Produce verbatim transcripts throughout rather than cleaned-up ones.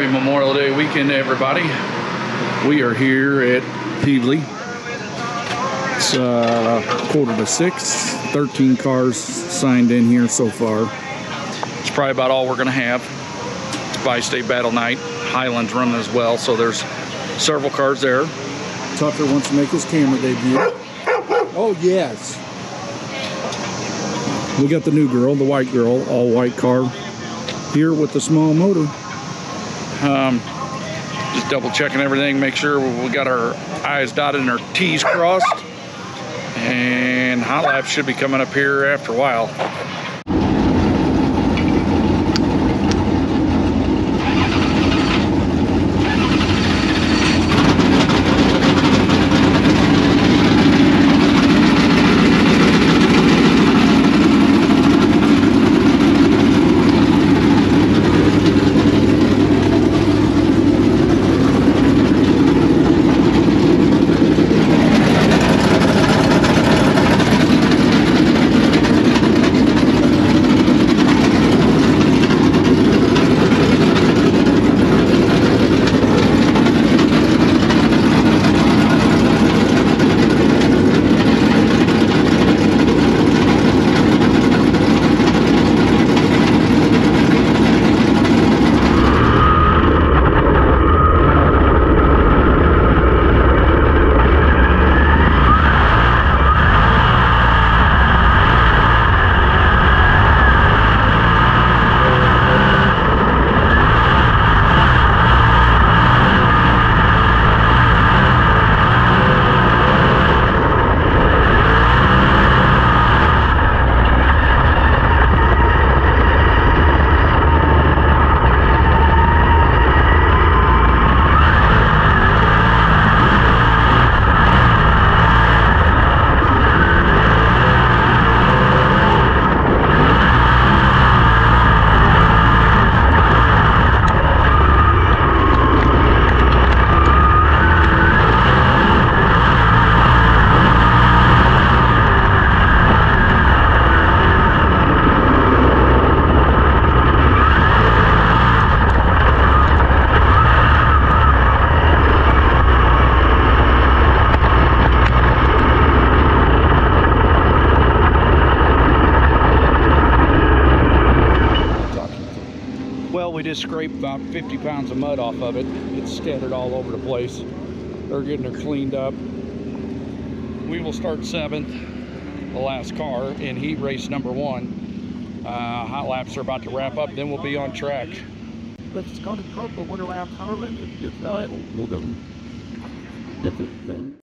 Happy Memorial Day weekend, everybody. We are here at Pevely. It's uh, quarter to six. thirteen cars signed in here so far. It's probably about all we're going to have. It's Bi-State Battle Night. Highland's running as well, so there's several cars there. Tucker wants to make his camera debut. Oh, yes. We got the new girl, the white girl, all white car here with the small motor. Um, just double checking everything, make sure we got our I's dotted and our T's crossed. And hot laps should be coming up here after a while. We just scraped about fifty pounds of mud off of it. It's scattered all over the place. They're getting her cleaned up. We will start seventh, the last car, in heat race number one. Uh, hot laps are about to wrap up, then we'll be on track. Let's go to Copa, one around Harlan, and just know it. We'll go. That's it, then.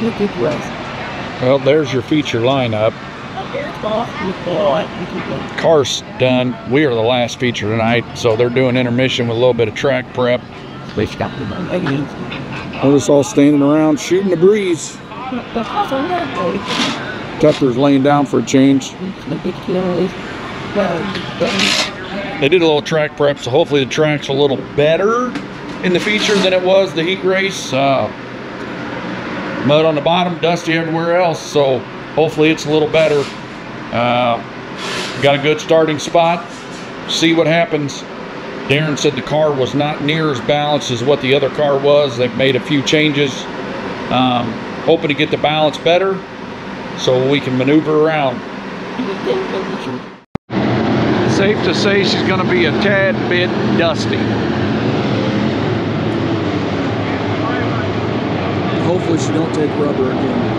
Look at this. Well, there's your feature lineup. Car's done. We are the last feature tonight, so they're doing intermission with a little bit of track prep. We're just all standing around shooting the breeze. Tucker's laying down for a change. They did a little track prep, so hopefully the track's a little better in the feature than it was the heat race. Uh, mud on the bottom, dusty everywhere else, so hopefully it's a little better. Uh, got a good starting spot. See what happens. Daryn said the car was not near as balanced as what the other car was. They've made a few changes. Um, hoping to get the balance better so we can maneuver around. Safe to say she's going to be a tad bit dusty. Hopefully she don't take rubber again.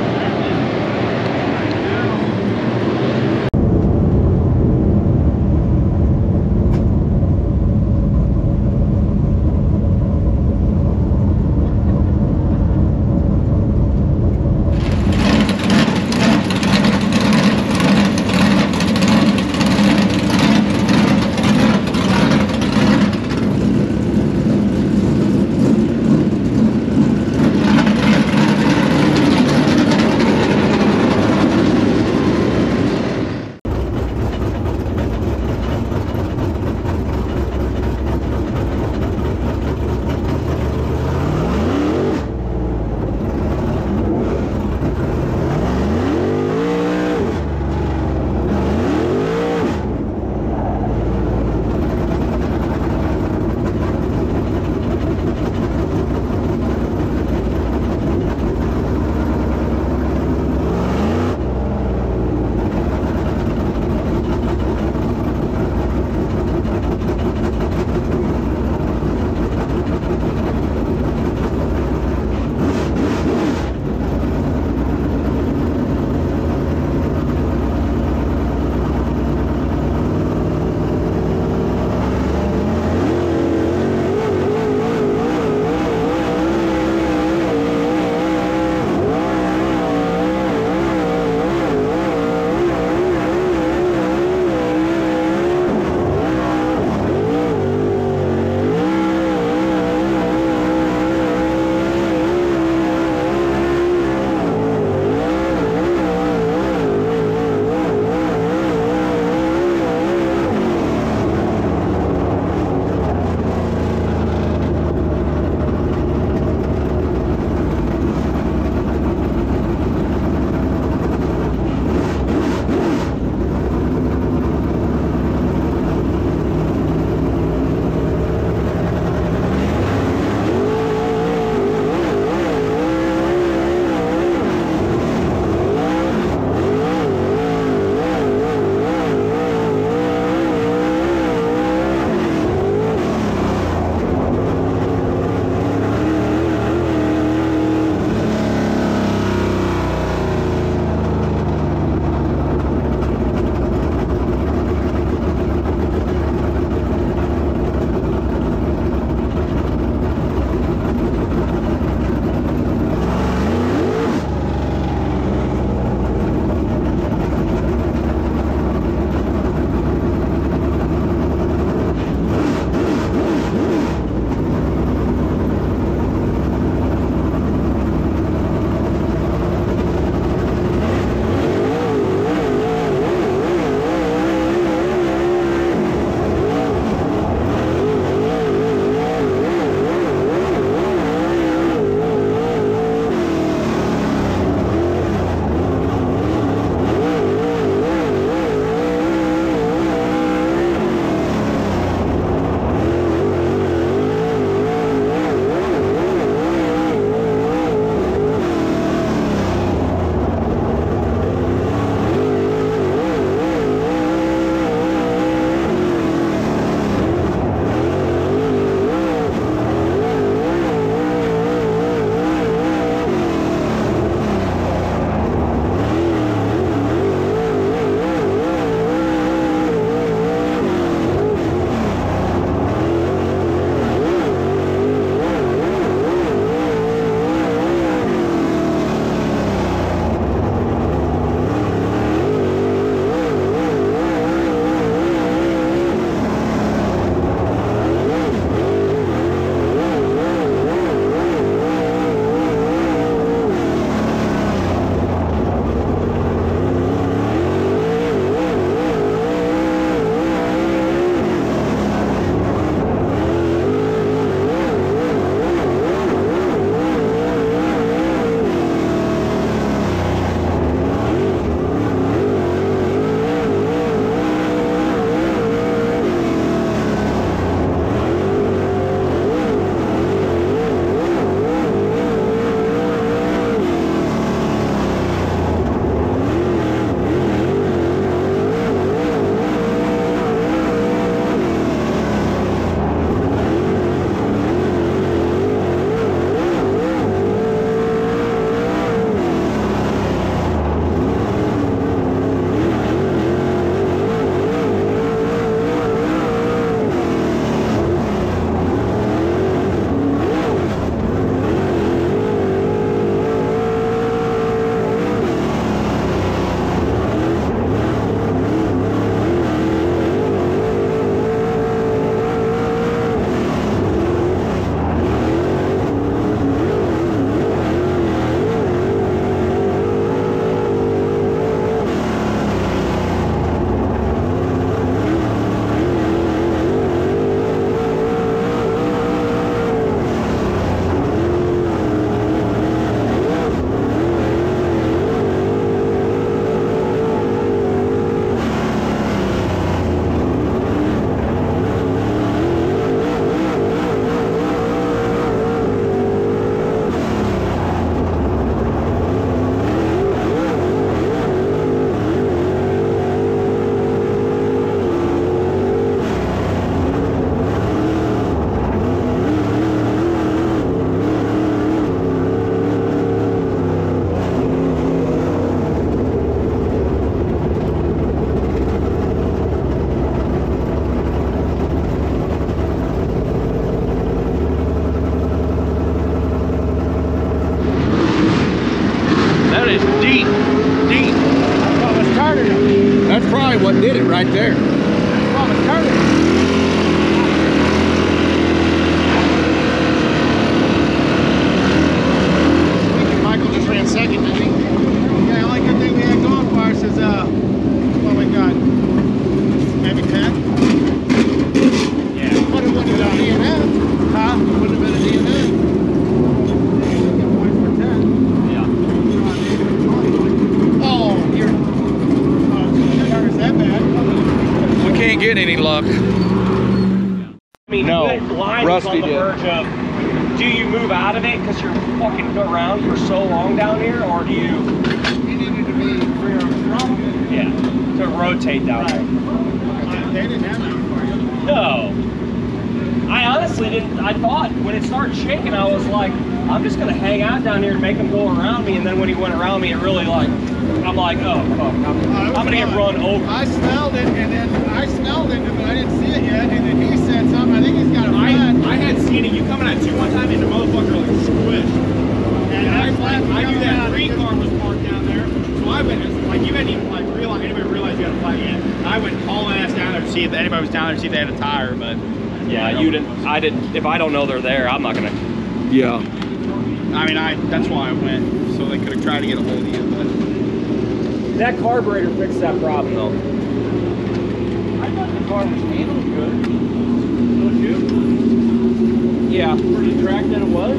ain't getting any luck. I mean, No, that line Rusty was on the did. verge of, do you move out of it because you're fucking around for so long down here, or do you? You needed to be free from. Yeah, to rotate down there. They didn't have that for you. No. I honestly didn't, I thought when it started shaking, I was like, I'm just gonna hang out down here and make him go around me, and then when he went around me, it really like, I'm like, oh fuck, I'm, I'm gonna get run over. I smelled it, and then I smelled it, but I didn't see it yet, and then he said something, I think he's got a I, flat. I had seen it, you coming at two one time, and the motherfucker like squished. And I, like, I knew that green car was parked down there, so I went, like, you hadn't even like realize, anybody realized you had a flat yet. I went hauling ass down there to see if anybody was down there to see if they had a tire, but. Yeah, you didn't, I didn't, if I don't know they're there, I'm not gonna. Yeah. I mean, I that's why I went, so they could have tried to get a hold of you, but. That carburetor fixed that problem though. I thought the car was handled good. Don't you? Yeah. Pretty track that it was.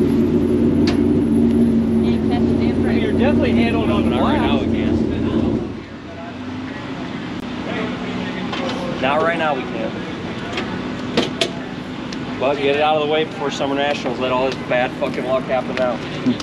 You're definitely handling on the Not right now, we can't. Not right now we can't. But get it out of the way before Summer Nationals. Let all this bad fucking luck happen now.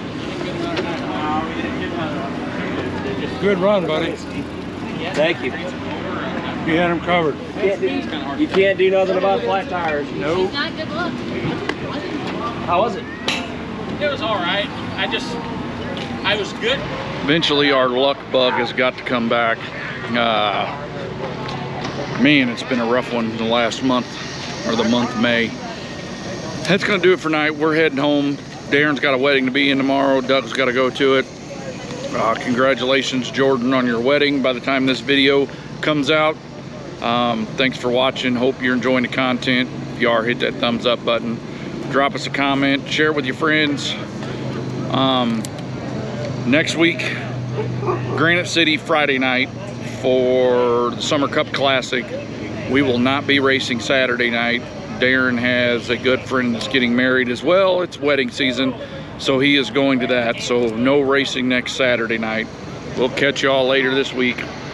Good run, buddy. Thank you. You had him covered. You can't do, you can't do nothing about flat tires. Nope. Not good luck. How was it? It was all right. I just, I was good. Eventually our luck bug has got to come back. Uh, man, it's been a rough one the last month, or the month of May. That's gonna do it for tonight. We're heading home. Darren's got a wedding to be in tomorrow. Doug's got to go to it. Uh, congratulations, Jordan, on your wedding by the time this video comes out. Um, thanks for watching. Hope you're enjoying the content. If you are, hit that thumbs up button. Drop us a comment. Share it with your friends. Um, next week, Granite City Friday night for the Summer Cup Classic. We will not be racing Saturday night. Darren has a good friend that's getting married as well. It's wedding season, so he is going to that. So no racing next Saturday night. We'll catch y'all later this week.